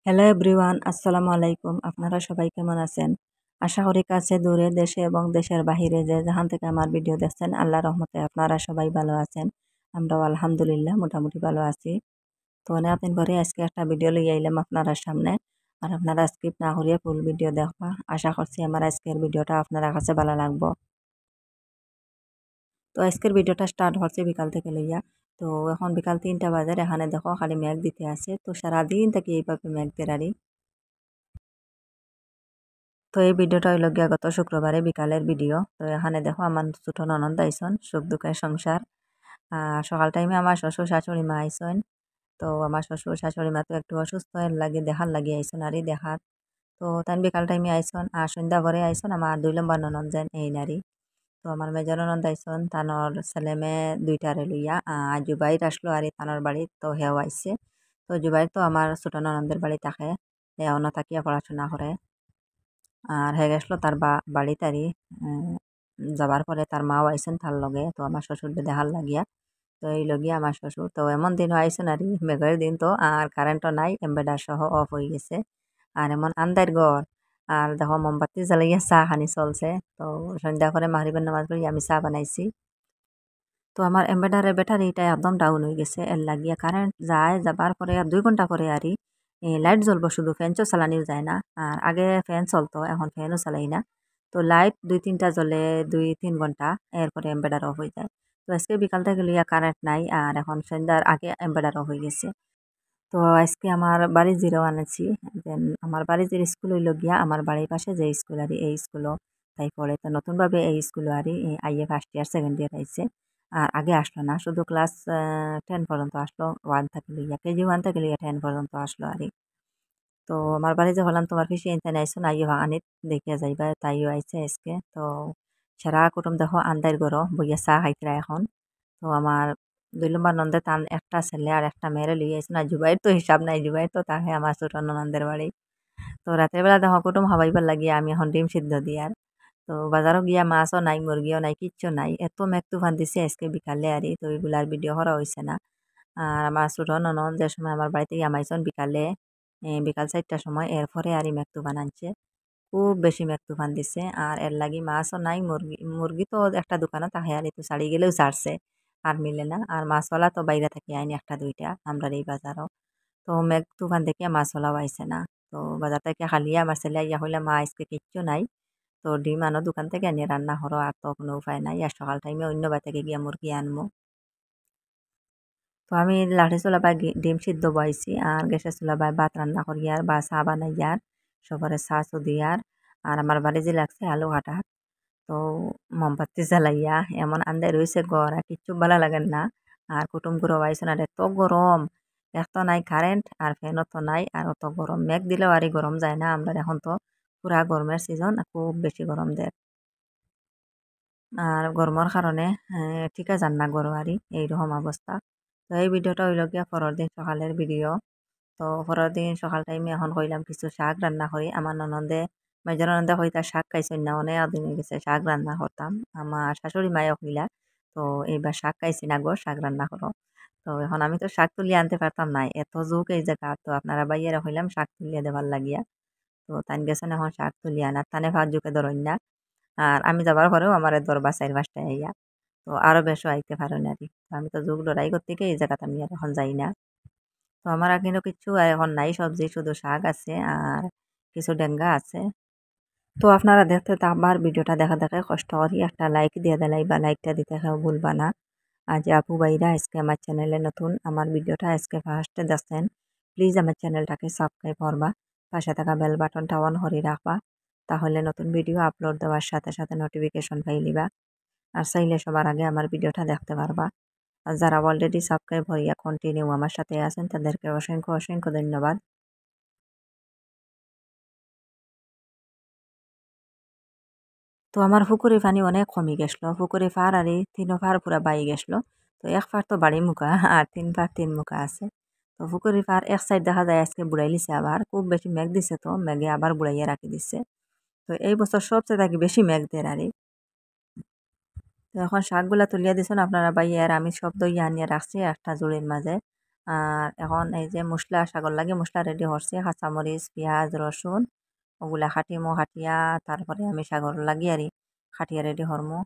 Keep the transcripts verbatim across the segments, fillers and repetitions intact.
Hello everyone, আসসালামু আলাইকুম। আপনারা সবাই কেমন আছেন? আশা করি কাছে দূরে দেশে এবং দেশের বাহিরে যে যেখান থেকে আমার ভিডিও দেখছেন আল্লাহর রহমতে আপনারা সবাই ভালো আছেন। আমরাও আলহামদুলিল্লাহ মোটামুটি ভালো আছি। তো অনেকদিন পরে আজকে একটা ভিডিও লইয়া আইলাম আপনারা সামনে। আর আপনারা স্কিপ না করিয়া ফুল ভিডিও দেখবা। আশা করছি আমার আজকের ভিডিওটা আপনারা কাছে ভালো লাগবো। তো আজকের ভিডিওটা স্টার্ট হচ্ছে বিকাল থেকে লইয়া। তো এখন বিকাল তিনটা বাজার, এখানে দেখো খালি মেঘ দিতে আছে। তো সারাদিন থেকে এইভাবে মেঘ দেরারি। তো এই ভিডিওটা হইল গিয়া গত শুক্রবারে বিকালের ভিডিও। তো এখানে দেখো আমার ছোট ননদ আইসন, সুখ দুঃখের সংসার। আর সকাল টাইমে আমার শ্বশুর শাশুড়ি মা আইসন। তো আমার শ্বশুর শাশুড়ি মা তো একটু অসুস্থ এর লাগে দেখার লাগি আইসন আর দেখার। তো তাই বিকাল টাইমে আইসন আর সন্ধ্যা ভরে আইসন আমার দুই নম্বর ননদ যেন এই নারী। তো আমার মেজর ননদ আইসন তানোর ছেলে মেয়ে দুইটারে লইয়া আহ জুবাইর আসলো আর তানোর বাড়ি তো হেও আইসে। তো জুবাইর তো আমার ছোট ননদের বাড়ি থাকে, এও থাকিয়া পড়াশোনা করে। আর হয়ে গেছিল তার বা বাড়িতারি যাবার পরে তার মাও আইসেন তার লগে। তো আমার শ্বশুরকে দেখার লাগিয়া তো এই লগিয়া আমার শ্বশুর তো এমন দিন আইসেন আর মেঘের দিন তো আর কারেন্টও নাই, এমবেডার সহ অফ হয়ে গেছে। আর এমন আন্দার ঘর। আর দেখো মোমবাতি জ্বালাইয়া চা খানি চলছে। তো সন্ধ্যা করে মাহরিবের নামাজ পড়ি আমি চা বানাইছি। তো আমার এমবেডারের ব্যাটারিটা একদম ডাউন হয়ে গেছে, এর লাগিয়া কারেন্ট যায় যাবার পরে আর দুই ঘন্টা পরে আরই লাইট জ্বলবো, শুধু ফ্যান চো চালানিও যায় না। আর আগে ফ্যান চলতো, এখন ফ্যানও চালাই না। তো লাইট দুই তিনটা জ্বলে দুই তিন ঘন্টা, এরপরে এমবেডার অফ হয়ে যায়। তো আজকে বিকাল থেকে লিয়া কারেন্ট নাই আর এখন সন্ধ্যার আগে এমবেডার অফ হয়ে গেছে। তো আজকে আমার বাড়ি জিরো আনেছি। দেন আমার বাড়ি যে স্কুল হইল গিয়া আমার বাড়ির পাশে যে স্কুল আর এই স্কুলও তাই পড়ে। তো নতুনভাবে এই স্কুল আর আইয়ে ফার্স্ট ইয়ার সেকেন্ড ইয়ার আইছে। আর আগে আসলো না, শুধু ক্লাস টেন পর্যন্ত আসলো, ওয়ান থেকে লইয়া কেজি ওয়ান থেকে লইয়া টেন পর্যন্ত আসলো আর। তো আমার বাড়ি যে হলাম তোমার পিছিয়ে ইনতে আইসো না আইও আনিত দেখিয়া যাইবা, তাইও আইছে আজকে। তো সারা কুটুম দেখো আন্দার গরো বইয়া চা খাইতরা এখন। তো আমার দুই নম্বর নন্দে তান একটা ছেলে আর একটা মেয়েরে লিয়ে আইসে না, জুবাইর তো হিসাব নাই, জুবাইর তো তাহে আমার ছোট ননদের বাড়ি। তো রাতের বেলা দেখো কুটুম হাবাইবার লাগিয়া আমি এখন ডিম সিদ্ধ দিয়ার। তো বাজারও গিয়া মাছও নাই, মুরগিও নাই, কিচ্ছু নাই, এত মেঘ তুফান দিছে আজকে বিকালে আরই। তো এগুলার ভিডিও করা হয়েছে না। আর আমার ছোট ননদ যে সময় আমার বাড়িতে আমাইছন বিকালে, এ, বিকাল চারটার সময়, এরপরে আরই মেঘ তুফান আনছে। খুব বেশি মেঘ তুফান দিছে আর এর লাগি মাছও নাই, মুরগি মুরগি তো একটা দোকানে তাহে আর তো ছাড়ি গেলেও ছাড়ছে, আর মিলে না। আর মাছওয়ালা তো বাইরে থেকে আইনি একটা দুইটা আমরা এই বাজারও। তো মেঘ তুফান দেখিয়া মাছওয়ালাও আইছে না। তো বাজার থেকে খালিয়া আমার ছেলে ইয়া হইলে মা আজকে কিচ্ছু নাই। তো ডিম আনো দোকান থেকে আনিয়ে রান্না করো, আর তো কোনো উপায় নাই। আর সকাল টাইমে অন্য বাড়ি থেকে গিয়া মুরগি আনবো। তো আমি লাঠি চুলাবাই ডিম সিদ্ধ বয়াইছি আর গ্যাসের চুলাবাই ভাত রান্না করি আর বা চা বানাই আর সবারে চা চু দিয়ার। আর আমার বাড়ি যে লাগছে আলু কাটার। তো মোমবাতি জ্বালাইয়া এমন আন্দাই রয়েছে ঘর, আর কিচ্ছু ভালো লাগেন না। আর কুটুম গুঁড়ো আইসে না, এত গরম, এক তো নাই কারেন্ট আর ফ্যানও তো নাই, আর অত গরম মেঘ দিলেও আর গরম যায় না। আমরা এখন তো পুরা গরমের সিজন, খুব বেশি গরম দেয়। আর গরমের কারণে ঠিকা যান না গরো আরই এইরকম অবস্থা। তো এই ভিডিওটা হইল গিয়া পরের দিন সকালের ভিডিও। তো পরের দিন সকাল টাইমে এখন কইলাম কিছু শাক রান্না করি। আমার ননদে মেজর ননদে কইতা শাক খাইছেন না, অনেক দিন হয়ে গেছে শাক রান্না করতাম। আমার শাশুড়ি মায়ও কইলা তো এইবার শাক খাইছি না গো, শাক রান্না করো। তো এখন আমি তো শাক তুলিয়ে আনতে পারতাম না, এত জোক এই জায়গা। তো আপনারা বাইয়েরা কইলাম শাক তুলিয়ে দেবার লাগিয়া। তো তান গেছেন এখন শাক তুলিয়ে আনার, তানে ভাত জুকে ধরইন না। আর আমি যাবার পরেও আমার দরবার চার পাঁচটা আইয়া। তো আরো বেশও আইতে পারে না আর। আমি তো যুগ লড়াই করতে গিয়ে এই জায়গাতে আমি আর এখন যাই না। তো আমার আর কিন্তু কিচ্ছু আর এখন নাই, সবজি শুধু শাক আছে আর কিছু ডেঙ্গা আছে। তো আপনারা দেখতে তো আমার ভিডিওটা দেখা দেখে কষ্ট করি একটা লাইক দিয়ে দিলাই বা লাইকটা দিতে কেউ ভুলবা না। আর যে আপু ভাইরা আজকে আমার চ্যানেলে নতুন, আমার ভিডিওটা আজকে ফার্স্টে দেখছেন, প্লিজ আমার চ্যানেলটাকে সাবস্ক্রাইব করবা, পাশে থাকা বেল বাটনটা অন করে রাখবা। তাহলে নতুন ভিডিও আপলোড দেওয়ার সাথে সাথে নোটিফিকেশন পাই লিবা। আর চাইলে সবার আগে আমার ভিডিওটা দেখতে পারবা। আর যারা অলরেডি সাবস্ক্রাইব হইয়া কন্টিনিউ আমার সাথে আছেন তাদেরকে অসংখ্য অসংখ্য ধন্যবাদ। তো আমার পুকুরে পানি অনেক কমে গেছিল, পুকুরে পার আর এই তিন পার পুরা বাই গেছিল। তো এক পার তো বাড়ি মুখা আর তিন পার তিন মুখা আছে। তো পুকুরে পার এক সাইড দেখা যায় আজকে বুড়াই লিছে, আবার খুব বেশি মেঘ দিছে তো মেঘে আবার বুড়াইয়া রাখি দিচ্ছে। তো এই বছর সবচেয়ে থাকি বেশি মেঘ দেয় আর এই। তো এখন শাকগুলা তুলিয়া দিছেন আপনারা বাইয়ে, আর আমি সব দইয়া আনিয়ে রাখছি একটা জুড়ির মাঝে। আর এখন এই যে মশলা শাকর লাগে মশলা রেডি করছি কাঁচামরিচ পেঁয়াজ রসুন ওগুলা খাটিমো খাটিয়া তারপরে আমি শাকর লাগি আরি খাটিয়া রেডি করমু।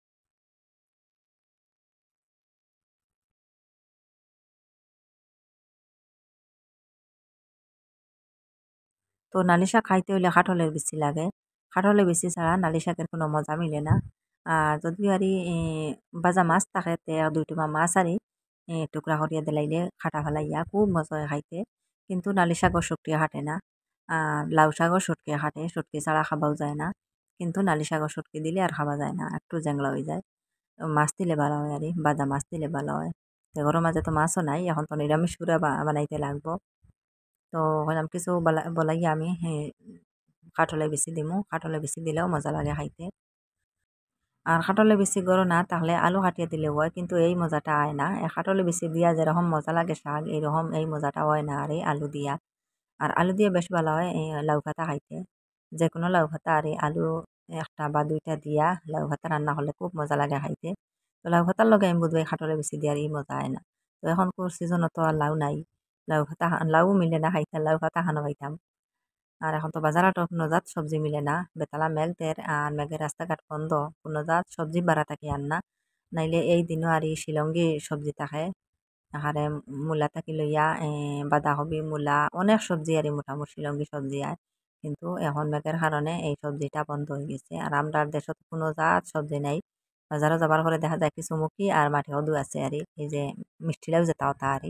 তো নালি শাক খাইতে হইলে কাঁঠালের বিচি লাগে। কাঁঠালের বিচি ছাড়া নালি শাকের কোনো মজা মিলে না। আর যদি আরি এ ভাজা মাছ থাকে তে দুই টুকরা মাছ আরি এ টুকরা করিয়া দিলাইলে খাটা ফেলাইয়া খুব মজা হয় খাইতে। কিন্তু নালি শাকও শুটকিয়ে খাটে না। আর লাউ শাকও শুটকিয়ে খাটে, শুটকি ছাড়া খাবাও যায় না। কিন্তু নালি শাকও শুটকি দিলে আর খাওয়া যায় না, একটু জ্যাংলা হয়ে যায়। তো মাছ দিলে ভালো হয় আরি, ভাজা মাছ দিলে ভালো হয়। তো ঘরের মাঝে তো মাছও নাই, এখন তো নিরামিষ করে বা- বানাইতে লাগবো। তো হইলাম কিছু বলা বলাইয়া আমি হে কাঠলে বেশি দিমু, কাঠলে বেশি দিলেও মজা লাগে খাইতে। আর কাঠলে বেশি গরো না তাহলে আলু কাটিয়ে দিলে হয়, কিন্তু এই মজাটা হয় না। এ কাঠলে বেশি দিয়া যেরকম মজা লাগে শাক, এইরকম এই মজাটা হয় না আর এই আলু দিয়া। আর আলু দিয়ে বেশ ভালো হয় এই লাউ খাতা খাইতে। যে কোনো লাউ খাতা আর এই আলু একটা বা দুইটা দিয়া লাউ খাতা রান্না করলে খুব মজা লাগে খাইতে। তো লাউ খাতার লগে আমি বোধহয় কাঠলে বেশি দিয়ে আর এই মজা হয় না। তো এখন কোর সিজনত তো আর লাউ নাই, লাউ খাতা লাউ মিলে না খাইতে, লাউ খাতা খানো খাইতাম। আর এখন তো বাজারহাট কোনো জাত সবজি মিলে না, বেতালা মেঘ দের আর মেঘের রাস্তাঘাট বন্ধ, কোনো জাত সবজি বাড়া থাকি আর না। নাইলে এই দিনও আর এই শিলঙ্গি সবজি থাকে। আহারে মূলা থাকি লইয়া এ বাঁধাকপি মূলা অনেক সবজি আর মোটামুটি শিলঙ্গি সবজি আর, কিন্তু এখন মেঘের কারণে এই সবজিটা বন্ধ হয়ে গেছে। আর আমরা দেশত কোনো জাত সবজি নাই। বাজারও যাবার পরে দেখা যায় কিছু মুখি আর মাটি কদু আছে আর এই যে মিষ্টি লাউ যেটা ওটা আর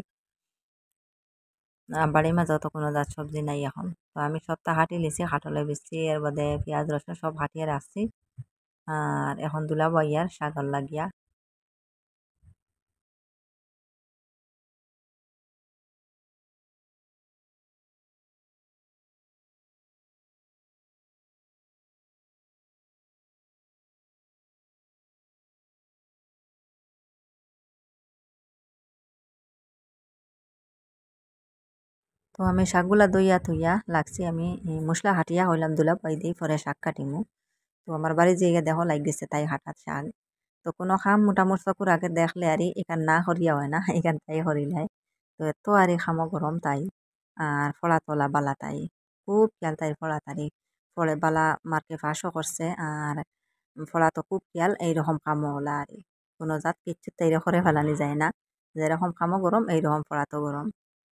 আ বাড়ির মাঝেও তো কোনো জাত সবজি নাই এখন। তো আমি সবটা হাঁটি লিছি, হাটলে বেচছি, এর বাদে পেঁয়াজ রসুন সব হাঁটিয়ে রাখছি। আর এখন দুলাবো ইয়ার শাকর লাগিয়া। তো আমি শাকগুলা ধুইয়া থুইয়া লাগছি আমি এ, মশলা হাঁটিয়া হইলাম দুলা পাই দিই পরে শাক কাটিমু। তো আমার বাড়ি যেয়ে দেখো লাগ গেছে তাই হাঁটার শাক। তো কোনো খাম মোটামুটি চকুর আগে দেখলে আর এখান না হরিয়া হয় না এখান তাই হরিলাই। তো এত আর খামো গরম তাই আর ফলা তোলা বালা তাই খুব খেয়াল তাই ফলা তারি ফলে বালা মার্কে ফাঁসও করছে। আর ফলা তো খুব খেয়াল এইরকম কামো হলা আর কোনো জাত কিচ্ছু তাই করে ফেলানি যায় না। যেরকম খামো গরম এইরকম ফলা তো গরম।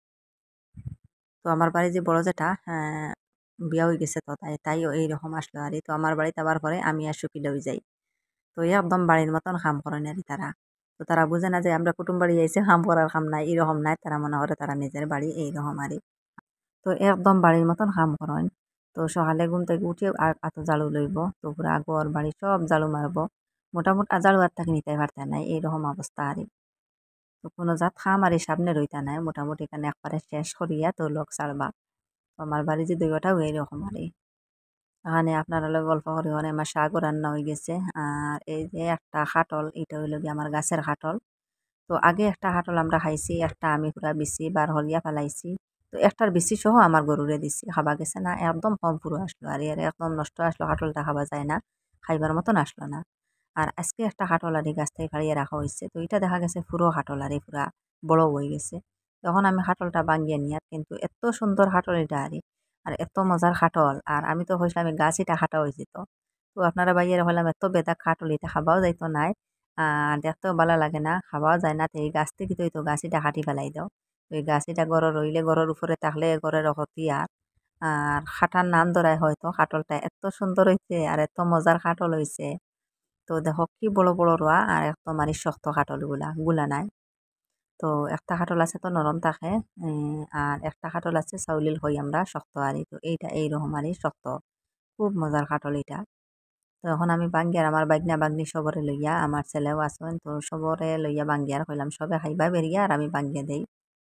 তো আমার বাড়ি যে বড় জেঠা হ্যাঁ, বিয়া হয়ে গেছে তো তাই তাইও এইরকম আসলো আর তো আমার বাড়িতে আবার পরে আমি আর সুখী লই যাই। তো এই একদম বাড়ির মতন কাম করেন আর তারা। তো তারা বুঝে না যে আমরা কুটুম বাড়ি আইসে কাম করার কাম নাই, এরকম নাই, তারা মনে করে তারা নিজের বাড়ি এইরকম আরই। তো একদম বাড়ির মতন কাম করেন। তো সকালে ঘুম থেকে উঠে আর এত ঝাড়ু লইব, তো পুরা ঘর বাড়ি সব ঝাড়ু মারবো। মোটামুটি ঝাড়ু আর থাকি নিতে পারতে নাই এইরকম অবস্থা আরই। তো কোনো জাত খাম আর সামনে রইতা নাই, মোটামুটি এখানে একবারে শেষ করিয়া তো লোক ছাড়বা। তো আমার বাড়ি যে দুইটাও এইরকম আরই। এখানে আপনারা লগে গল্প করি ওখানে আমার শাকও রান্না হয়ে গেছে। আর এই যে একটা খাটল, এটা হইল গিয়ে আমার গাছের খাটল। তো আগে একটা খাটল আমরা খাইছি, একটা আমি পুরা বিচি বার হলিয়া ফেলাইছি। তো একটার বিচি সহ আমার গরুরে দিছি, খাবা গেছে না, একদম কম পুরো আসলো আর এর একদম নষ্ট আসলো, খাটলটা খাওয়া যায় না, খাইবার মতন আসলো না। আর আজকে একটা খাটল আর গাছ থেকে ফাড়িয়ে রাখা হয়েছে, তো এটা দেখা গেছে পুরো খাটল আর পুরা বড় হয়ে গেছে। তখন আমি খাটলটা ভাঙ্গিয়ে নিয়ে, কিন্তু এত সুন্দর খাটল এটা আর আর এত মজার খাটল। আর আমি তো হয়েছিলাম আমি গাছ এটা খাটা হয়েছি। তো তো আপনারা বাইরে হলাম এত বেদা খাটল এটা খাবাও যাইতো নাই। আর দেখতেও ভালো লাগে না, খাওয়াও যায় না, তো এই গাছ থেকে তো এই তো গাছিটা কাটি ফেলাই দাও। তো এই গাছিটা গড় রইলে গড়ের উপরে থাকলে গড়ের ক্ষতি আর আর খাটার নাম ধরায় হয়তো খাটলটা এত সুন্দর হয়েছে আর এত মজার খাটল হয়েছে। তো দেখো কি বড় বড় রোয়া আর একদম মানে শক্ত খাটল গুলা গুলা নাই। তো একটা খাটল আছে তো নরম থাকে, উম, আর একটা খাটল আছে চাউলিল হই আমরা শক্ত আরি, তো এইটা এইরকম আরি শক্ত, খুব মজার খাটল এটা। তো এখন আমি বাঙ্গিয়ার আমার বাগনা বাগনি সবরে লইয়া আমার ছেলেও আছেন, তো সবরে লইয়া বাঙ্গিয়ার কইলাম সবে খাইবা বেরিয়া আর আমি বাঙ্গিয়া দেই।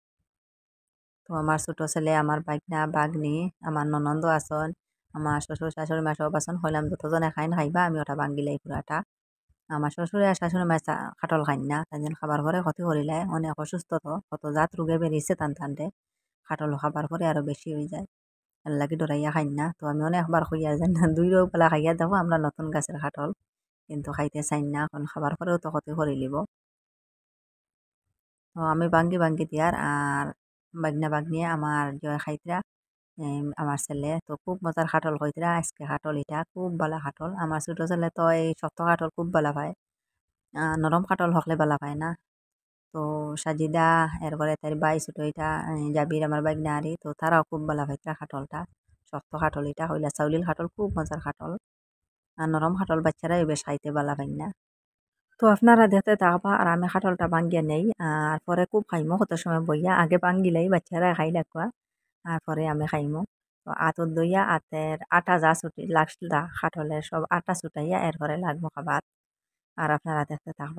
তো আমার ছোট ছেলে আমার বাগনা বাগনি আমার ননন্দ আছেন, আমার শ্বশুর শাশুড়ি মা সব আছেন, হইলাম যতজনে খাইন খাইবা আমি ওটা বাঙ্গিলাই পুরাটা। আমার শ্বশুরে আর শাশুড়ি মা চা- খাটল খাইন না, তাই খাবার পরে ক্ষতি করিলে অনেক অসুস্থ, তো কত জাত রোগে বেরিয়েছে টান টানতে, খাটল খাবার পরে আরো বেশি হয়ে যায়। এর লাগি ডরাইয়া খাইন না। তো আমি অনেকবার কইয়া যেন দুই রোগ পেলা খাইয়া দেখো আমরা নতুন গাছের খাটল, কিন্তু খাইতে চাইন না, এখন খাবার পরেও তো ক্ষতি করে লিব। তো আমি বাঙ্গি বাঙ্গি দিয়ার আর বাগনা বাগনিয়ে আমার জয় খাইতরা আমার ছেলে তো খুব মজার খাটল কইতরা আজকে খাটল এটা খুব ভালো খাটল আমার ছোটো ছেলে তো এই শক্ত খাটল খুব ভালো পায় নরম খাটল হকলে ভালো পায় না তো সাজিদা এরপরে তার বাই ছোটো এটা জাবির আমার বাগনা আরি তো তারাও খুব ভালো পাইতরা খাটলটা শক্ত খাটল এটা হইলা চাউলিল খাটল খুব মজার খাটল আর নরম খাটল বাচ্চারাই বেশ খাইতে ভালো পাই না তো আপনারা দেখতে থাকবা আর আমি খাটলটা ভাঙ্গিয়া নেই আর পরে খুব খাইমো কত সময় বইয়া আগে ভাঙ্গিলাই বাচ্চারা খাই লাগবা আর পরে আমি খাইমো তো আতর দইয়া আতের আটা যা ছুটি লাগলা খাটলের সব আটা ছুটাইয়া এরপরে লাগবো খাবার আর আপনারা দেখতে থাকবা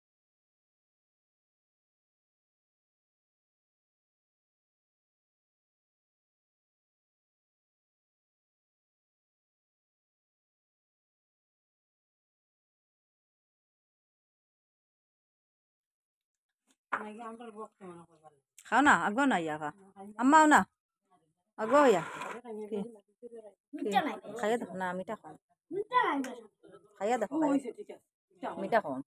খাও না আগো না ইয়া খা আম্মাও না আগো ইয়া খাইয়া দেখো না মিঠা খাও খাইয়া দেখো মিঠা খাও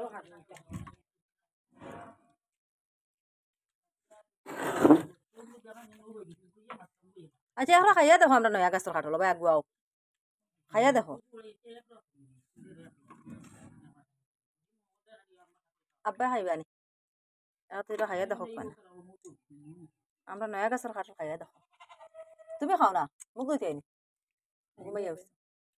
আচ্ছা এখন খাইয়া দেখো আমরা নয়া গাছের খাটল বা আগুয়াও খাইয়া দেখো আব্বা খাইবানি এখন তুই খাইয়া দেখো পানা আমরা নয়া গাছের খাটল খাইয়া দেখো তুমি খাও না মুখ দুইতে আইনি ঘুমাইয়া উঠছে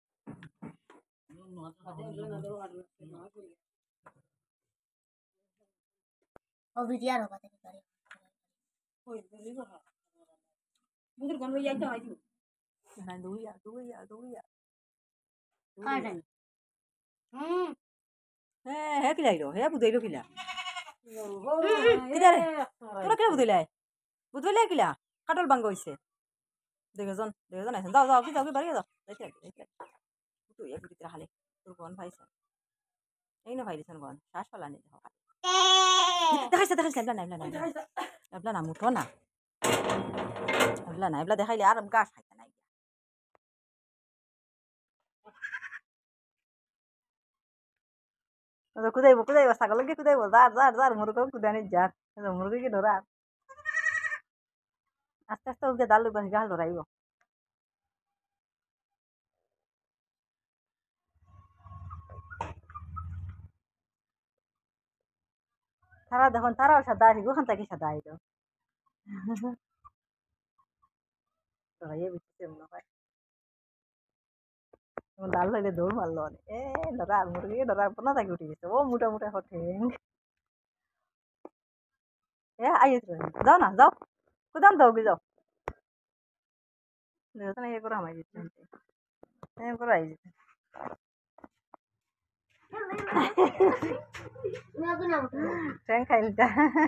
হ্যাঁ হ্যাঁ কিলাইলো হ্যাঁ বুঝাইলো কিলা কিলারে তোরা কিলা বুঝাইলাই বুঝাইলাই কিলা কাটল ভাঙ্গ হইছে দেখেজন দেখেজন আইছেন যাও যাও কি যাও কি বাড়ি যাও যাইতে যাইতে তুই এক ভিতরে খালি তোর গন পাইছেন এই না পাইছেন গন শ্বাস পালানি দেখো দেখাইছে দেখাইছে এবলা না এবলা না এবলা না মুঠো না এবলা না এবলা দেখাইলে আর গাছ খাইতে নাই কুদাইব কুদাইব ছাগলকে কুদাইব যার যার যার মুরগো কুদানি যার মুরগিকে ধরা আস্তে আস্তে উঠে দাল গাল ধরাইব তারা দেখুন তারাও সাদা আসি ওখান থেকে সাদা আইল ডাল হইলে দৌড় মারলো এ ধরার মুরগি ধরার পোনা থাকি উঠে গেছে ও মোটা মোটা হঠে এ আইস যাও না যাও কোদাম যাও কি যাও দেখো এ করে আমায় দিচ্ছে এ করে আই দিচ্ছে ট্রেন খাইলটা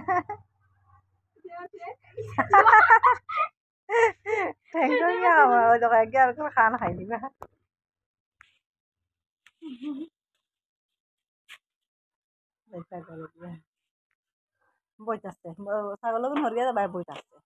ট্রেন করিয়া আমার ওই দোকান গিয়ে আর করে খান খাই দিবা বইতাছে ছাগল হরিয়া যাবাই বইতাছে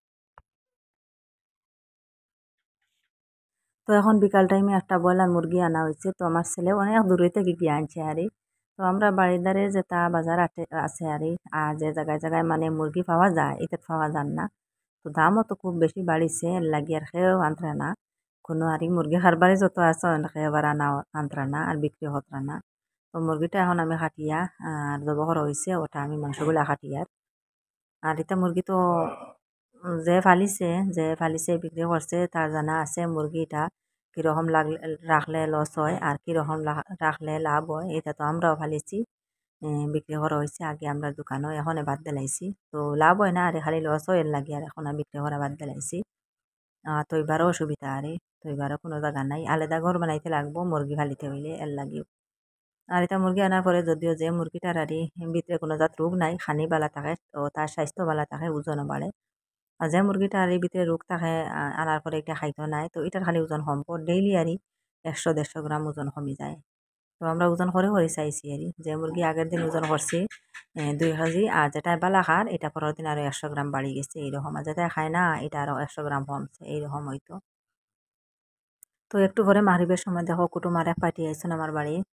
তো এখন বিকাল টাইমে একটা ব্রয়লার মুরগি আনা হয়েছে তো আমার ছেলে অনেক দূরে থেকে গিয়ে আনছে আরে তো আমরা বাড়ির ধারে যেটা বাজার আছে আরে আর যে জায়গায় জায়গায় মানে মুরগি পাওয়া যায় এটা পাওয়া যান না তো দামও তো খুব বেশি বাড়িছে লাগি আর খেয়েও আনতে না কোনো আর মুরগি খারবারে যত আছে খেয়ে আবার আনা আনতে না আর বিক্রি হতরা না তো মুরগিটা এখন আমি খাটিয়া আর জব করা হয়েছে ওটা আমি মাংসগুলা খাটিয়ার আর এটা মুরগি তো যে ফালিছে যে ফালিছে বিক্রি করছে তার জানা আছে মুরগিটা কীরকম লাগলে রাখলে লস হয় আর কীরকম রাখলে লাভ হয় এটা তো আমরাও ফালিছি বিক্রি করা হয়েছে আগে আমরা দোকানও এখন বাদ দিলাইছি তো লাভ হয় না আর খালি লস হয় এর লাগে আর এখন বিক্রি করা বাদ দিলাইছি তো এবারও অসুবিধা আরে তো এবারও কোনো জায়গা নাই আলাদা ঘর বানাইতে লাগবো মুরগি ফালিতে হইলে এর লাগে আর এটা মুরগি আনার পরে যদিও যে মুরগিটার আর ভিতরে কোনো জাত রোগ নাই খানি বালা থাকে তো তার স্বাস্থ্য বালা থাকে ওজনও বাড়ে আর যে মুরগিটা আর ভিতরে রোগ থাকে আনার পরে এটা খাইতে নাই তো এটার খালি ওজন কম ডেইলি আর একশো দেড়শো গ্রাম ওজন কমে যায় তো আমরা ওজন করে করে চাইছি আর যে মুরগি আগের দিন ওজন করছি দুই কেজি আর যেটা বালা খার এটা পরের দিন আরও একশো গ্রাম বাড়ি গেছে এইরকম আর যেটা খায় না এটা আরও একশো গ্রাম কমছে এইরকম হয়তো তো একটু পরে মাহরিবের সময় দেখো কুটুম আর এক পার্টি আইসন আমার বাড়ি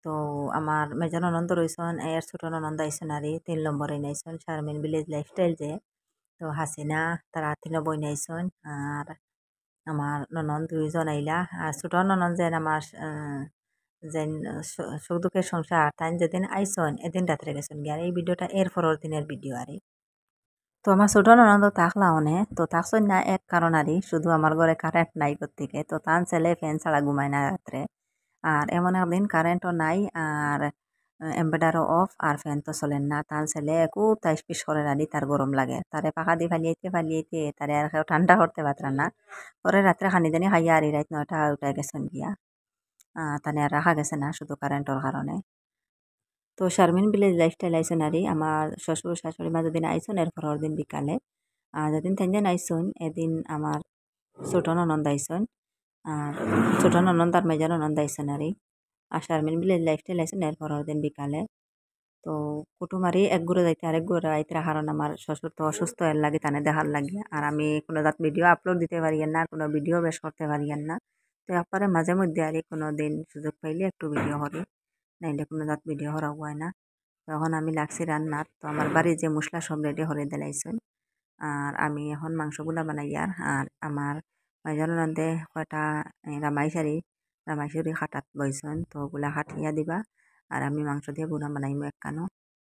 তো আমার মেজর ননন্দ রইছন এর ছোট ননন্দ আইসন আরি তিন নম্বরে নাইছন শারমিন ভিলেজ লাইফস্টাইল যে তো হাসিনা তারা তিন বই নাইছন আর আমার ননদ দুইজন আইলা আর ছোট ননদ যেন আমার যেন সুখ দুঃখের সংসার তাই যেদিন আইসন এদিন রাত্রে গেছেন গিয়ে আর এই ভিডিওটা এর পরের দিনের ভিডিও আরি তো আমার ছোট ননদ তাকলা অনে তো তাকছন না এক কারণ আরি শুধু আমার ঘরে কারেন্ট নাই থেকে তো তান ছেলে ফ্যান ছাড়া ঘুমায় না রাত্রে আর এমন একদিন কারেন্টও নাই আর এমবেডারও অফ আর ফ্যান তো চলেন না তার ছেলে খুব তাই পিস করে রানি তার গরম লাগে তারে পাখা দিয়ে ফালিয়েতে ফালিয়েতে তারে আর কেউ ঠান্ডা করতে পারত না পরে রাত্রে খানি দানি খাইয়া আর রাত নয়টা উঠাই গেছেন গিয়া তানে আর রাখা গেছে না শুধু কারেন্টের কারণে তো শারমিন ভিলেজ লাইফস্টাইল আইসন আরি আমার শ্বশুর শাশুড়ি মা যেদিন আইসন এর পরের দিন বিকালে আর যেদিন তেনদিন আইসন এদিন আমার ছোট ননদ আইসন আর ছোট ননদ আর মেজর ননদ আইসন আরি আর শারমিন ভিলেজ লাইফস্টাইল আইসন এর পরের দিন বিকালে তো কুটুমারি এক ঘুরে যাইতে আরেক ঘুরে আইতে কারণ আমার শ্বশুর তো অসুস্থ এর লাগে তানে দেখার লাগে আর আমি কোনো জাত ভিডিও আপলোড দিতে পারি না কোনো ভিডিও বেশ করতে পারি না তো একবারে মাঝে মধ্যে আর কোনো দিন সুযোগ পাইলে একটু ভিডিও করি নাইলে কোনো জাত ভিডিও করা হয় না তখন আমি লাগছি রান্নার তো আমার বাড়ির যে মশলা সব রেডি করে দিলাইছেন আর আমি এখন মাংসগুলা বানাই আর আর আমার মাইজন রান্ধে কয়টা রামাইশারি রামাইশারি খাটাত বইছেন তো ওগুলা খাটিয়া দিবা আর আমি মাংস দিয়ে গুঁড়া বানাইমো একখানো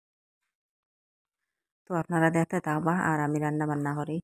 তো আপনারা দেখতে থাকবা আর আমি রান্না বান্না করি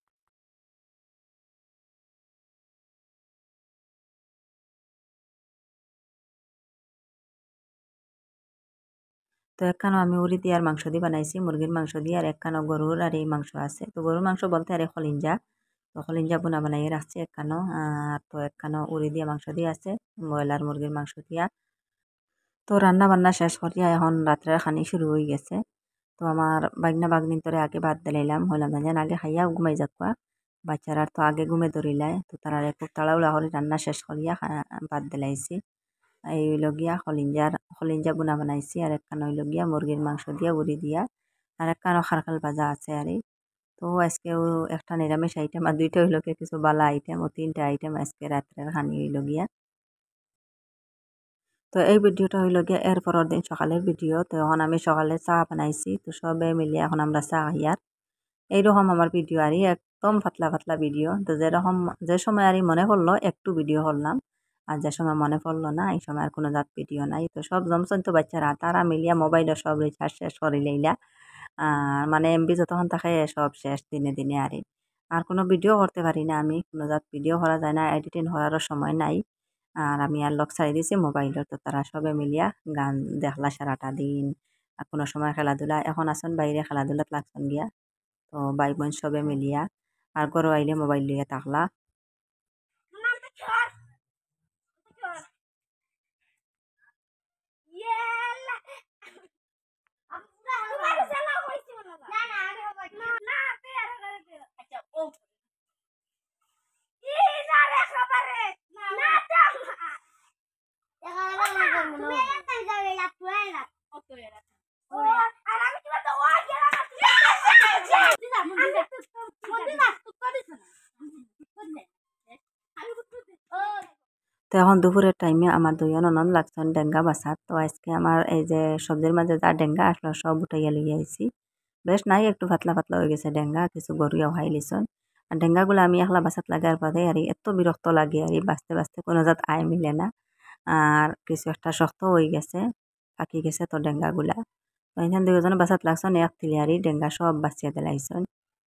তো একখানো আমি উড়ি দিয়ে আর মাংস দিয়ে বানাইছি মুরগির মাংস দিয়ে আর একখানো গরুর আর এই মাংস আছে তো গরুর মাংস বলতে আর খলিঞ্জা তো খলিঞ্জা বোনা বানাই রাখছি একখানো আর তো একখানো উড়ি দিয়ে মাংস দিয়ে আছে ব্রয়লার মুরগির মাংস দিয়া তো রান্না বান্না শেষ করিয়া এখন রাত্রের খানি শুরু হয়ে গেছে তো আমার বাগনা বাগনিন তোরে আগে ভাত দিলাইলাম হইলাম না যেন আগে খাইয়া ঘুমাই যাকুয়া বাচ্চারা তো আগে ঘুমে ধরিলাই তো তারা খুব তাড়াহুড়া করে রান্না শেষ করিয়া ভাত দিলাইছি এই হইল গিয়া খলিঞ্জার খলিঞ্জা বুনা বানাইছি আর একখান হইল গিয়া মুরগির মাংস দিয়া উড়ি দিয়া আর একখানো খারখাল ভাজা আছে আর তো আজকেও একটা নিরামিষ আইটেম আর দুইটা হইল গিয়া কিছু বালা আইটেম ও তিনটা আইটেম আজকে রাত্রের খানি হইল গিয়া তো এই ভিডিওটা হইল গিয়া এর পরের দিন সকালের ভিডিও তো এখন আমি সকালে চা বানাইছি তো সবে মিলিয়ে এখন আমরা চা খাইয়ার এইরকম আমার ভিডিও আর একদম পাতলা পাতলা ভিডিও তো যেরকম যে সময় আর মনে পড়লো একটু ভিডিও করলাম আর যে সময় মনে পড়লো না এই সময় আর কোনো জাত ভিডিও নাই তো সব জমছেন তো বাচ্চারা তারা মিলিয়া মোবাইলে সব রিচার্জ শেষ করে লইলা আর মানে এমবি যতক্ষণ থাকে সব শেষ দিনে দিনে আর আর কোনো ভিডিও করতে পারি না আমি কোনো জাত ভিডিও করা যায় না এডিটিং করারও সময় নাই আর আমি আর লক ছাড়ি দিছি মোবাইলের তো তারা সবে মিলিয়া গান দেখলা সারাটা দিন আর কোনো সময় খেলাধুলা এখন আসুন বাইরে খেলাধুলাত লাগছেন গিয়া তো ভাই বোন সবে মিলিয়া আর গরু আইলে মোবাইল লিয়ে থাকলা তো এখন দুপুরের টাইমে আমার দুই ননদ লাগছেন ডেঙ্গা বাসাত তো আজকে আমার এই যে সবজির মাঝে যা ডেঙ্গা আসলো সব উঠাইয়া লইয়া আইছি বেশ নাই একটু পাতলা পাতলা হয়ে গেছে ডেঙ্গা কিছু গরুয়াও খাই লিছন আর ডেঙ্গাগুলো আমি একলা বাসাত লাগার পরে আর এত বিরক্ত লাগে আর বাঁচতে বাঁচতে কোনো জাত আয় মিলে না আর কিছু একটা শক্ত হয়ে গেছে পাকি গেছে তো ডেঙ্গাগুলা তো এখান দুজনে বাসাত লাগছেন এক তিলিয়ারি ডেঙ্গা সব বাঁচিয়ে দিলাইছেন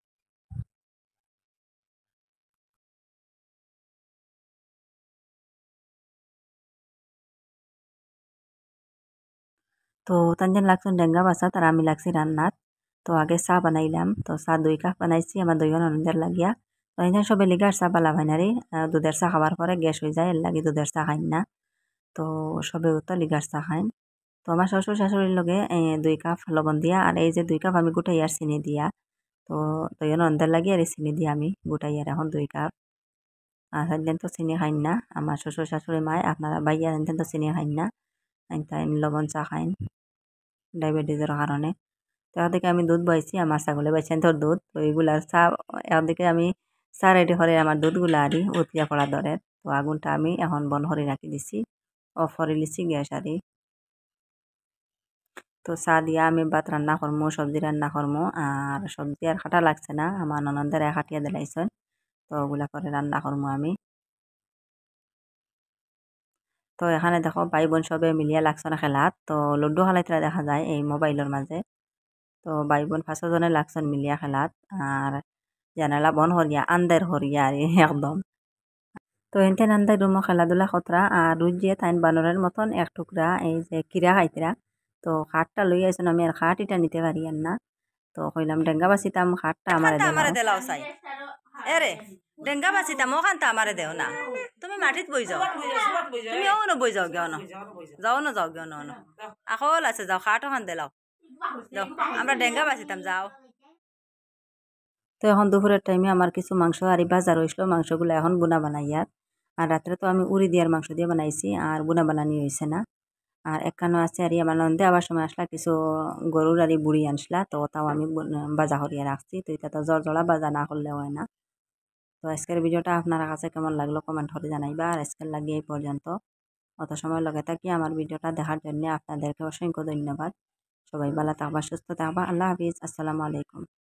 তো তানজান লাগছেন ডেঙ্গা বাসাত আর আমি লাগছি রান্নাত তো আগে চা বানাইলাম তো চা দুই কাপ বানাইছি আমার দুইজন ননদের লাগিয়া তো এখানে সবে লিগার চা বালা ভাইনারি দুধের চা খাবার পরে গ্যাস হয়ে যায় এর লাগে দুধের চা খাইন না তো সবে তো লিগার চা খাইন তো আমার শ্বশুর শাশুড়ির লগে দুই কাপ লবণ দিয়া আর এই যে দুই কাপ আমি গুটাই আর চিনি দিয়া তো দুইজন ননদের লাগি আর চিনি দিয়া আমি গুটাই আর এখন দুই কাপ আর সেদিন তো চিনি খাইন না আমার শ্বশুর শাশুড়ি মায় আপনারা বাইয়া সেদিন তো চিনি খাইন না তাই লবণ চা খাইন ডায়াবেটিসের কারণে তো একদিকে আমি দুধ বইছি আমার ছাগলে বাইছেন তোর দুধ তো এইগুলার চা একদিকে আমি চা রেডি করে আমার দুধগুলা আরি উতলিয়া পড়া ধরে তো আগুনটা আমি এখন বন্ধ করে রাখি দিছি অফ করে লিছি গ্যাস আরি তো চা দিয়া আমি ভাত রান্না করমু, সবজি রান্না করমু। আর সবজি আর খাটা লাগছে না, আমার ননদের খাটিয়া দিলাইছেন। তো ওগুলা করে রান্না করমু আমি। তো এখানে দেখো ভাই বোন সবে মিলিয়া লাগছে না খেলাত। তো লুডু খেলাইতরা দেখা যায় এই মোবাইলের মাঝে। তো ভাই বোন পাঁচজনে লাগছেন মিলিয়া খেলাত। আর জানালা বন হরিয়া আন্দের হরিয়া আর একদম। তো এনতেন আন্দাই রুমো খেলাধুলা খতরা আর রুজিয়ে তাইন বানরের মতন এক টুকরা এই যে কিরা খাইতরা। তো খাটটা লই আইছেন, আমি আর খাট এটা নিতে পারি আর না। তো কইলাম ডেঙ্গা বাসিতাম, খাটটা আমারে আমারে দেলাও চাই। এরে ডেঙ্গা বাসিতাম ওখানটা আমারে দেও না, তুমি মাটিত বই যাও, তুমি ও বই যাও গেও না, যাও না যাও গেও না আকল আছে যাও খাট ওখান দেলাও যাও, আমরা ডেঙ্গা বাসিতাম যাও। তো এখন দুপুরের টাইমে আমার কিছু মাংস আর বাজার হয়েছিল, মাংসগুলো এখন বুনা বানাইয়ার। আর রাত্রে তো আমি উড়ি দিয়ার মাংস দিয়ে বানাইছি, আর বুনা বানানি হয়েছে না। আর একখানো আছে আর আমার নন্দে আবার সময় আসলা কিছু গরুর আর বুড়ি আনসলা, তো তাও আমি বাজা করিয়া রাখছি। তো এটা তো জল জলা বাজা না করলে হয় না। তো আজকের ভিডিওটা আপনার কাছে কেমন লাগলো কমেন্ট করে জানাইবা। আর আজকের লাগিয়ে এই পর্যন্ত, অত সময় লগে থাকি আমার ভিডিওটা দেখার জন্য আপনাদেরকে অসংখ্য ধন্যবাদ। সবাই ভালো থাকবা, সুস্থ থাকবা। আল্লাহ হাফিজ, আসসালামু আলাইকুম।